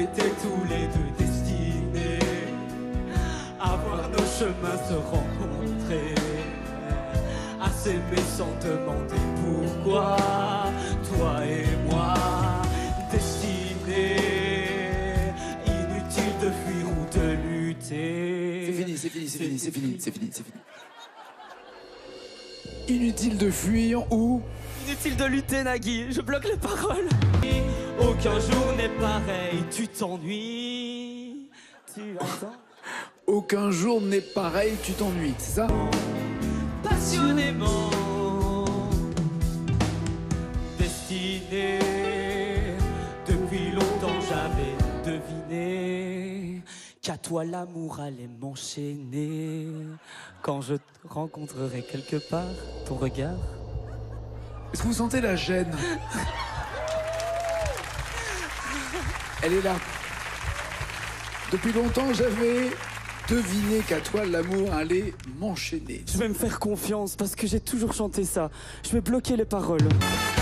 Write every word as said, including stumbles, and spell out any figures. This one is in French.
était tous les deux destinés à voir nos chemins se rencontrer, à s'aimer sans demander pourquoi. Toi et moi, destinés, inutile de fuir ou de lutter. C'est fini, c'est fini, c'est fini, c'est fini, c'est fini, c'est fini. Inutile de fuir ou... Inutile de lutter, Nagui, je bloque les paroles. Aucun jour n'est pareil, tu t'ennuies. Tu attends. Aucun jour n'est pareil, tu t'ennuies, c'est ça? Passionnément destiné. Depuis longtemps j'avais deviné qu'à toi l'amour allait m'enchaîner. Quand je te rencontrerai quelque part, ton regard. Est-ce que vous sentez la gêne? Elle est là. Depuis longtemps, j'avais deviné qu'à toi, l'amour allait m'enchaîner. Je vais me faire confiance parce que j'ai toujours chanté ça. Je vais bloquer les paroles.